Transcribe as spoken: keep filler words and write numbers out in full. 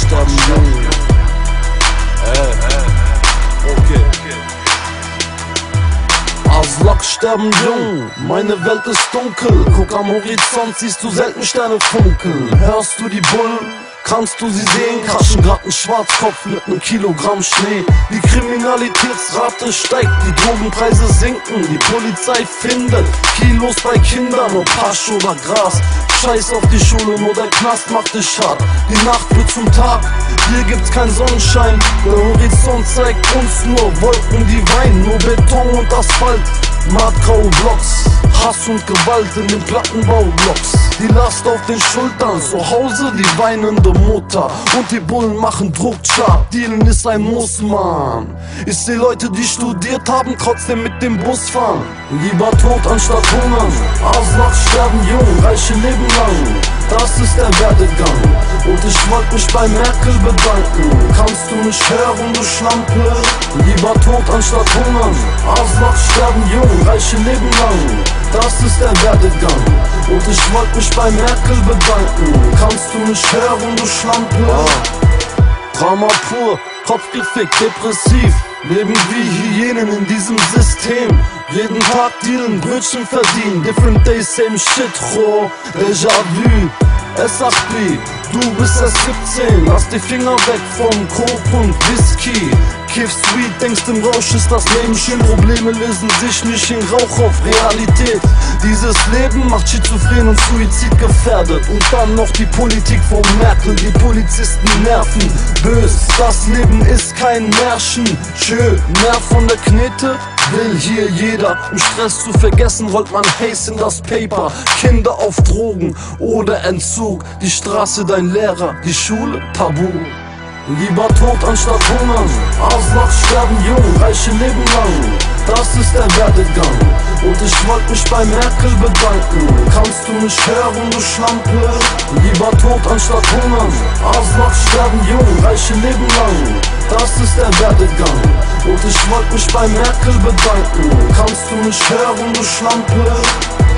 sterben jung. Äh, äh, okay. Aslak sterben jung, meine Welt ist dunkel. Guck am Horizont, siehst du selten Sterne funkeln. Hörst du die Bullen? Kannst du sie sehen? Kraschen grad ein Schwarzkopf mit nem Kilogramm Schnee. Die Kriminalitätsrate steigt, die Drogenpreise sinken. Die Polizei findet Kilos bei Kindern und Pasch oder Gras. Scheiß auf die Schule, nur der Knast macht es hart. Die Nacht wird zum Tag, hier gibt's kein Sonnenschein. Der Horizont zeigt uns nur Wolken, die weinen. Nur Beton und Asphalt, mattgraue Blocks. Hass und Gewalt in den Plattenbaublocks. Die Last auf den Schultern, zu Hause die weinende Mutter. Und die Bullen machen Druck, Chart, Dealen ist ein Muss, Mann. Ich seh Leute, die studiert haben, trotzdem mit dem Bus fahren. Lieber tot anstatt hungern. Aslak sterben jung, Reiche leben lang. Das ist der Werdegang. Und ich wollte mich bei Merkel bedanken. Kannst du mich hören, du Schlampe? Lieber tot anstatt hungern. Aslak sterben jung, Reiche leben lang. Das ist der Werdegang. Und ich wollte mich bei Merkel bedanken. Kannst du mich hören, du Schlampe? Ah. Drama pur, Kopf gefickt, depressiv. Leben wie Hyänen in diesem System. Jeden Tag dealen, Brötchen verdienen. Different days, same shit, ho. Déjà-vu, S acht B, du bist erst siebzehn. Lass die Finger weg vom Coke und Whisky. Kiff Sweet, denkst im Rausch ist das Leben schön. Probleme lösen sich nicht in Rauch auf Realität. Dieses Leben macht schizophren und Suizid gefährdet. Und dann noch die Politik von Merkel. Die Polizisten nerven bös. Das Leben ist kein Märchen. Tschö, mehr von der Knete will hier jeder. Um Stress zu vergessen, rollt man Haze in das Paper. Kinder auf Drogen oder Entzug. Die Straße dein Lehrer, die Schule tabu. Lieber tot anstatt hungern. Aslak sterben jung, Reiche leben lang. Das ist der Werdegang. Und ich wollte mich bei Merkel bedanken. Kannst du mich hören, du Schlampe? Lieber tot anstatt hungern. Aslak sterben jung, Reiche leben lang. Das ist der Werdegang. Und ich wollte mich bei Merkel bedanken. Kannst du mich hören, du Schlampe?